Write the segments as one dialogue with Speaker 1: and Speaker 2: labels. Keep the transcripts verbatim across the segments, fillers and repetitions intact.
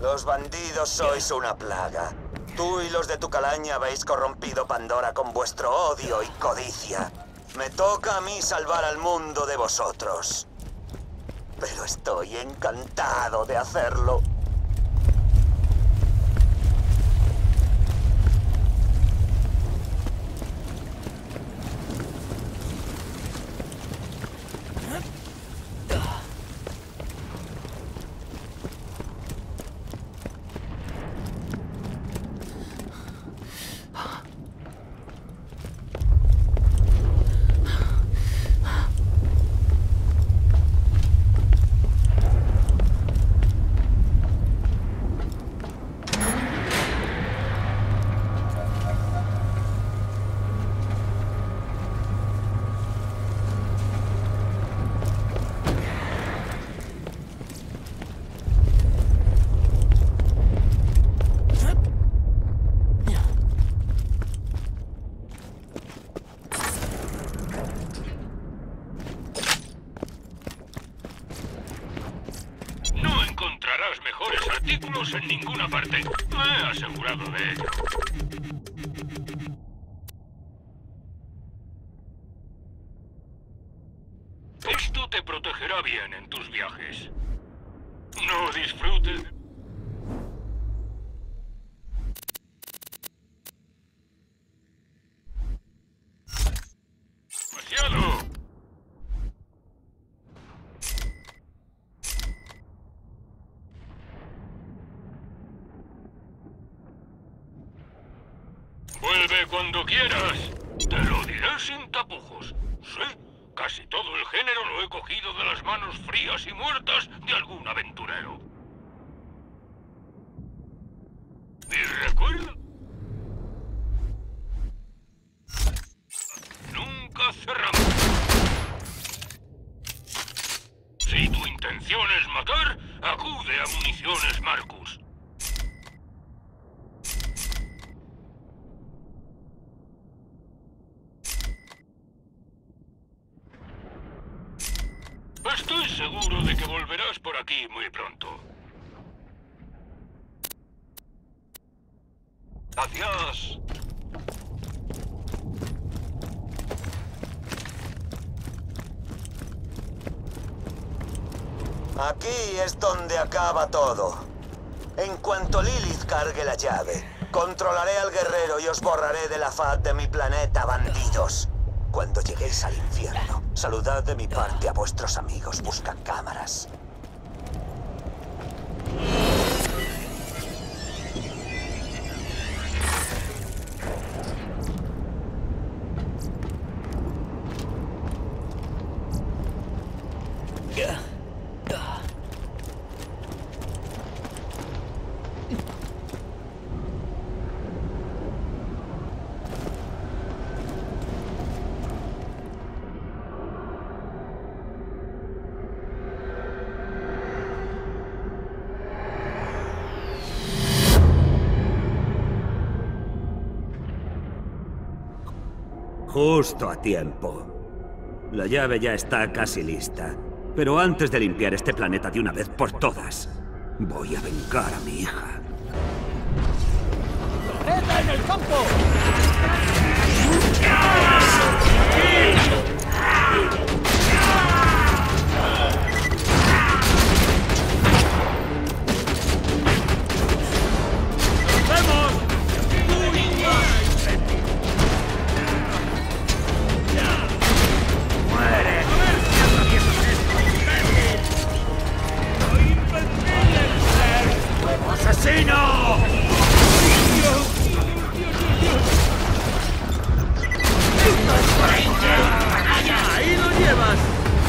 Speaker 1: Los bandidos sois una plaga. Tú y los de tu calaña habéis corrompido Pandora con vuestro odio y codicia. Me toca a mí salvar al mundo de vosotros. Pero estoy encantado de hacerlo.
Speaker 2: En ninguna parte. Me he asegurado de ello. Esto te protegerá bien en tus viajes. No disfrutes. ¡Demasiado! Vuelve cuando quieras. Te lo diré sin tapujos. Sí, casi todo el género lo he cogido de las manos frías y muertas de algún aventurero. Y recuerda... Nunca cerramos. Si tu intención es matar, acude a Municiones Marcus. Estoy seguro de que volverás por aquí muy pronto. Adiós.
Speaker 1: Aquí es donde acaba todo. En cuanto Lilith cargue la llave, controlaré al guerrero y os borraré de la faz de mi planeta, bandidos. Cuando lleguéis al infierno, saludad de mi parte a vuestros amigos buscacámaras.
Speaker 3: Justo a tiempo. La llave ya está casi lista. Pero antes de limpiar este planeta de una vez por todas, voy a vengar a mi hija.
Speaker 4: ¡Reta en el campo! ¡Ahí lo llevas!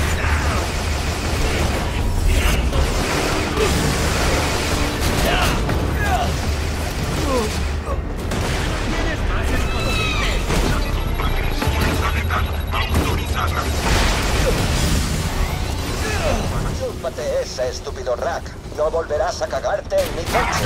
Speaker 4: ¿Tienes más escondites?
Speaker 2: ¡Autorizada!
Speaker 1: Chúpate ese, estúpido Rack. No volverás a cagarte en mi coche.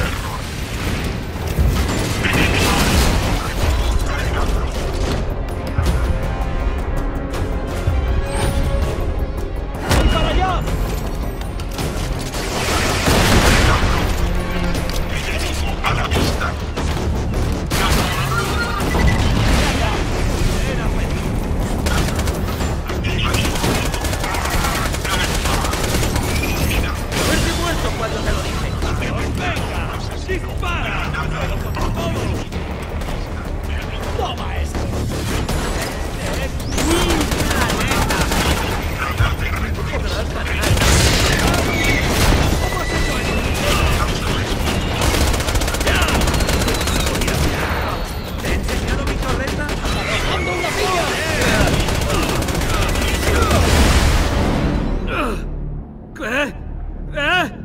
Speaker 3: ¿Eh?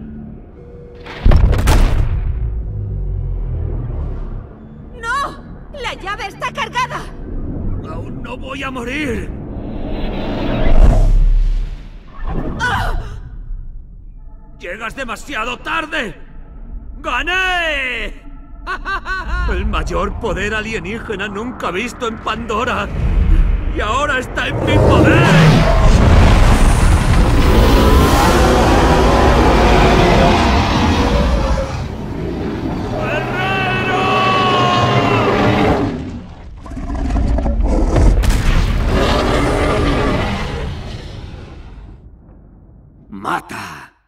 Speaker 5: ¡No! ¡La llave está cargada!
Speaker 3: ¡Aún no voy a morir!
Speaker 5: ¡Ah!
Speaker 3: ¡Llegas demasiado tarde! ¡Gané! El mayor poder alienígena nunca visto en Pandora. Y ahora está en mi poder. ¡Mata!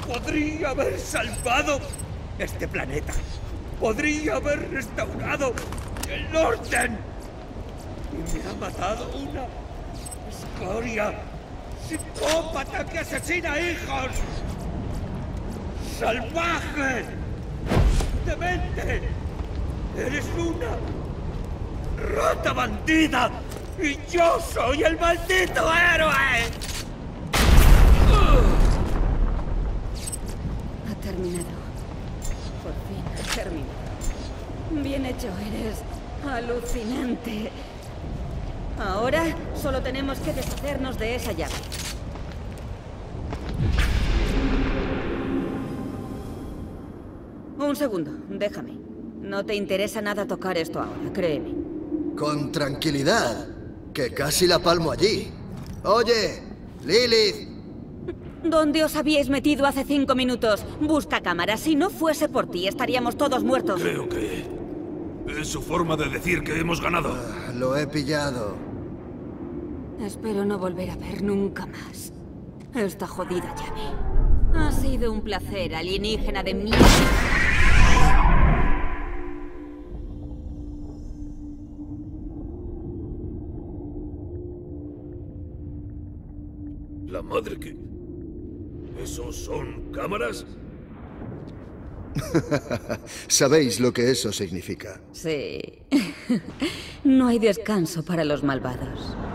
Speaker 3: Podría haber salvado este planeta. Podría haber restaurado el orden. Y me ha matado una escoria psicópata que asesina hijos. ¡Salvaje! ¡Demente! ¡Eres una rata bandida! ¡Y yo soy el maldito héroe!
Speaker 5: Ha terminado. Por fin ha terminado. Bien hecho, eres alucinante. Ahora solo tenemos que deshacernos de esa llave. Un segundo, déjame. No te interesa nada tocar esto ahora, créeme.
Speaker 6: Con tranquilidad, que casi la palmo allí. Oye, Lilith.
Speaker 5: ¿Dónde os habíais metido hace cinco minutos? Busca cámaras. Si no fuese por ti, estaríamos todos muertos.
Speaker 7: Creo que es su forma de decir que hemos ganado.
Speaker 6: Ah, lo he pillado.
Speaker 5: Espero no volver a ver nunca más esta jodida llave. Ha sido un placer, alienígena de mierda.
Speaker 7: La madre que... ¿Esos son cámaras?
Speaker 6: Sabéis lo que eso significa.
Speaker 5: Sí. No hay descanso para los malvados.